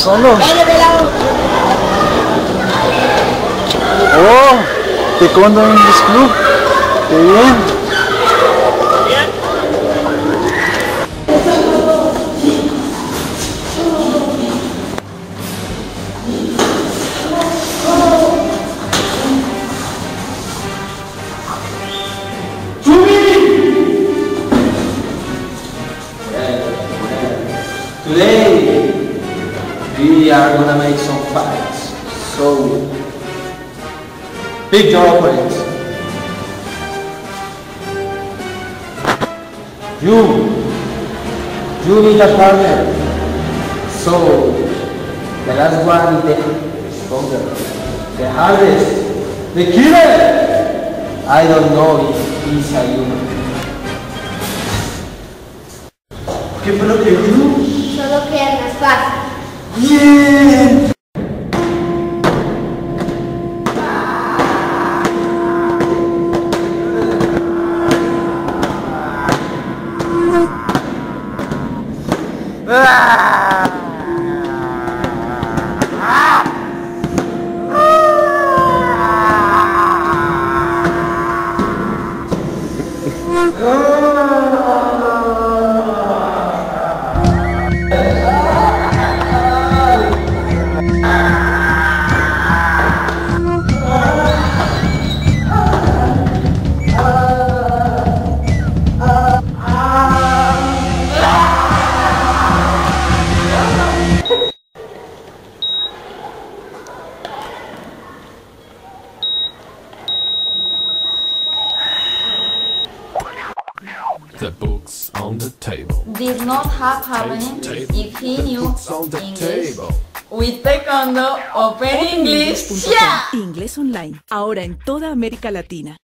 Solo. Oh, Taekwondo English Club. Qué bien. Today we are gonna make some fights. So pick your opponent. You need a partner. So the last one is the stronger, the hardest, the killer. I don't know if he's a human. ¿Qué fue lo que dijo? Solo piernas fácil. ¡Bien! The books on the table. Did not have happening if he knew On the English. table. With Taekwondo, Open English. Inglés Online, ahora en toda América Latina.